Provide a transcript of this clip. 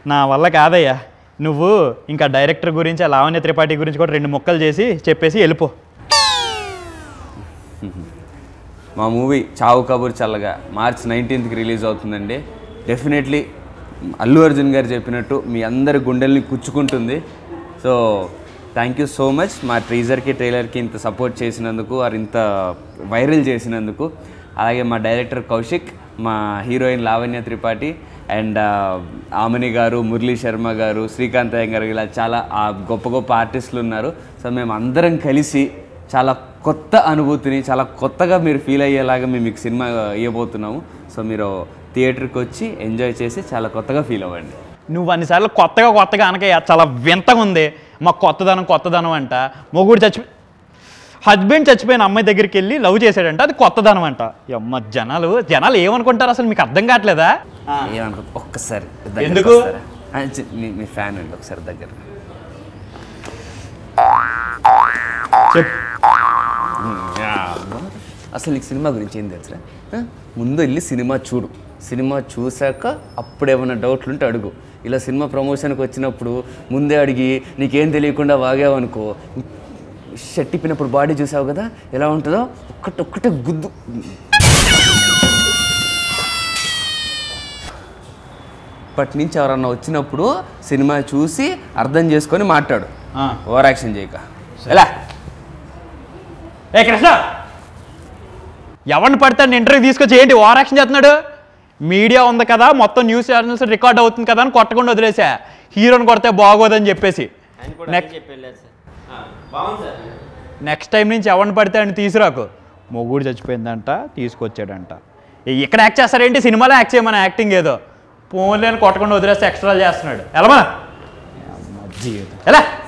నా వల్ల కాదయ్యా, నువ్వు ఇంకా డైరెక్టర్ గురించి లావణ్య త్రిపాఠి గురించి కూడా 2 ముక్కలు చేసి చెప్పేసి వెళ్ళిపో. మా మూవీ చావు కబూర్ చల్లగా March 19th రిలీజ్ అవుతుందండి. డెఫినెట్లీ అల్లు అర్జున్ గారు చెప్పినట్టు మీ అందరి గుండెల్ని కుచ్చుకుంటుంది. So thank you so much మా టీజర్కి ట్రైలర్కి ఇంత సపోర్ట్ చేసినందుకు, ఇంత వైరల్ చేసినందుకు. అలాగే మా డైరెక్టర్ కౌశిక్, మా హీరోయిన్ లావణ్య త్రిపాఠి అండ్ ఆమని గారు, మురళీ శర్మ గారు, శ్రీకాంత్ అయ్యంగారు, ఇలా చాలా గొప్ప గొప్ప ఆర్టిస్టులు ఉన్నారు. సో మేము అందరం కలిసి చాలా కొత్త అనుభూతిని, చాలా కొత్తగా మీరు ఫీల్ అయ్యేలాగా మేము మీకు సినిమా ఇవ్వబోతున్నాము. సో మీరు థియేటర్కి వచ్చి ఎంజాయ్ చేసి చాలా కొత్తగా ఫీల్ అవ్వండి. నువ్వు అన్నిసార్లు కొత్తగా అనకయ్యా, చాలా వింతగా ఉంది. మాకు కొత్తదనం అంట. హస్బెండ్ చచ్చిపోయిన అమ్మాయి దగ్గరికి వెళ్ళి లవ్ చేశాడంట, అది కొత్తదనం అంట. అమ్మ జనాలు ఏమనుకుంటారు అసలు మీకు అర్థం కావట్లేదా? ఒక్కసారి ఎందుకు మీ ఫ్యాన్ అండి, ఒకసారి దగ్గర అసలు నీకు సినిమా గురించి ఏం తెలుసురా? ముందు వెళ్ళి సినిమా చూడు, సినిమా చూశాక అప్పుడు ఏమైనా డౌట్లు ఉంటే అడుగు. ఇలా సినిమా ప్రమోషన్కి వచ్చినప్పుడు ముందే అడిగి నీకేం తెలియకుండా వాగావనుకో, షర్ట్ ఇప్పినప్పుడు బాడీ చూసావు కదా ఎలా ఉంటుందో, ఒక్కటే గుద్దు. ఇప్పటి నుంచి ఎవరన్నా వచ్చినప్పుడు సినిమా చూసి అర్థం చేసుకొని మాట్లాడు, ఓవర్ యాక్షన్ చేయక. ఎలా ఏ కృష్ణ, ఎవరిని పడతాడు ఇంటర్వ్యూ తీసుకొచ్చి ఏంటి ఓవర్ యాక్షన్ చేస్తున్నాడు? మీడియా ఉంది కదా, మొత్తం న్యూస్ ఛానల్స్ రికార్డ్ అవుతుంది కదా అని కొట్టకుండా వదిలేసా. హీరోని కొడితే బాగోదని చెప్పేసి నెక్స్ట్ టైం నుంచి ఎవరిని పడితే అని తీసుకురాకు. మొగుడు చచ్చిపోయిందంట, తీసుకొచ్చాడంట. ఇక్కడ యాక్ట్ చేస్తారేంటి? సినిమాలో యాక్ట్ చేయమని యాక్టింగ్ ఏదో ఫోన్లో కొట్టకుండా వదిలేస్తే ఎక్స్ట్రా చేస్తున్నాడు. ఎలా జీవితం ఎలా